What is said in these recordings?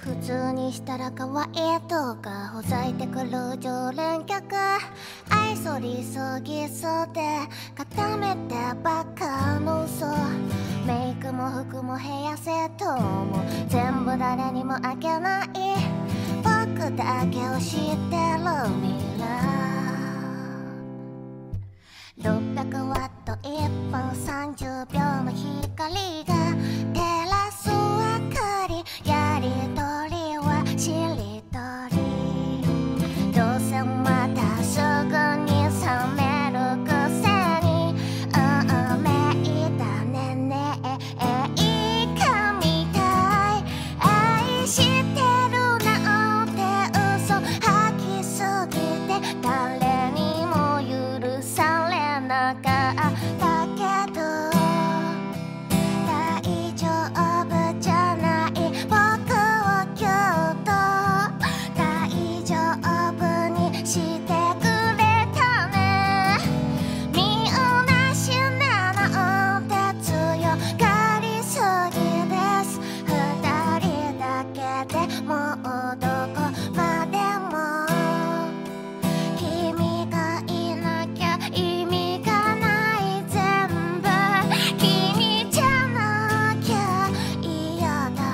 普通にしたら可愛いとかほざいてくる常連客、愛そりすぎそうで固めてばっかの嘘、メイクも服もヘアセットも全部誰にもあげない、僕だけを知ってる未来。600ワット1分30秒の光が照らす明かり、やりとりはしりとり、どうせまたすぐに冷めるくせに運命だねねえいいかみたい、愛してるなんて嘘吐きすぎて誰にも許されなかったけど大丈夫じゃない、僕をぎゅっと大丈夫にしてくれたね、みんな死ねなんて強がりすぎです、二人だけでもうどこまでも君がいなきゃ意味がない全部君じゃなきゃ嫌だ、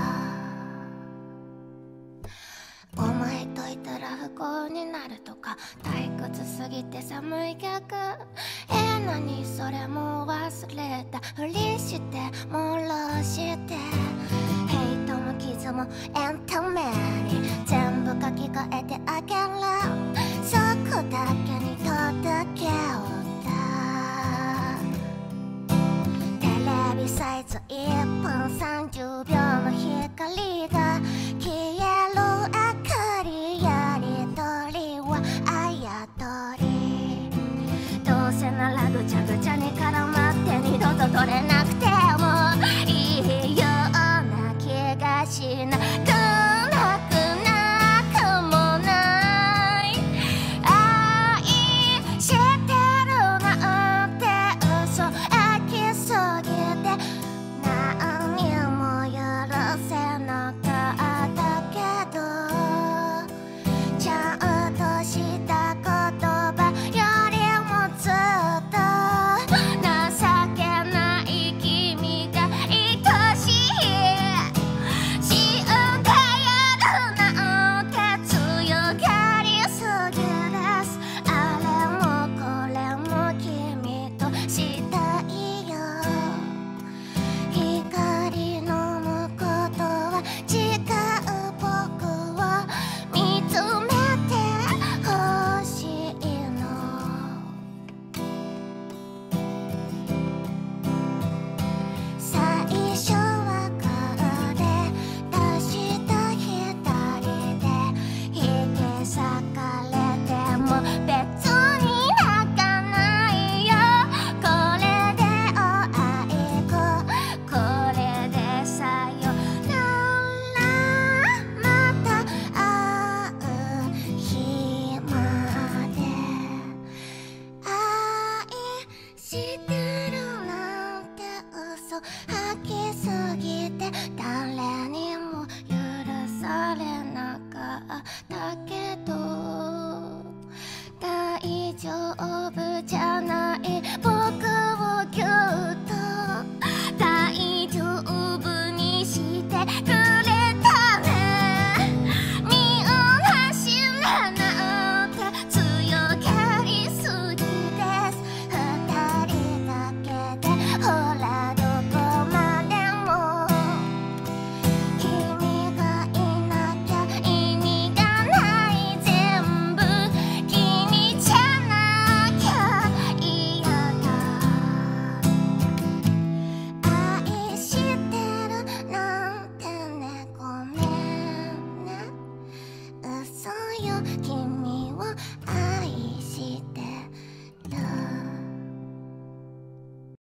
お前といたら不幸になるとか退屈すぎて寒い逆、何それも忘れたふりして漏らしてヘイトも傷もエンタメに全部書き換えてあげる、そこだけに届けようだ、テレビサイズ1分30秒の光が消える明かり、やりとりはあやとり、どうせならぐちゃぐちゃに絡まって二度と取れなくてもいいような気がしなくなくなくもない、愛してるなんて嘘飽きすぎて何にも許せなかったけど、ちゃんとした言葉よりもずっと情けない君が愛しい、死んでやるなんて強がりすぎです、あれもこれも君としたいよ、光の向こうとは違う僕を見つめてほしいの、最初はグーで出した左で引き裂かれても別に泣かないよ、これでお愛子これでさよなら、また会う日まで愛してるなんて嘘吐きすぎて誰にも許されなかったけど大丈夫じゃない、僕をぎゅっと大丈夫にしてくれたね、みんな死ねなんて強がりすぎです、二人だけでほらどこまでも君がいなきゃ意味がない全部君じゃなきゃ嫌だ、愛してるなんてねごめんね、嘘よ君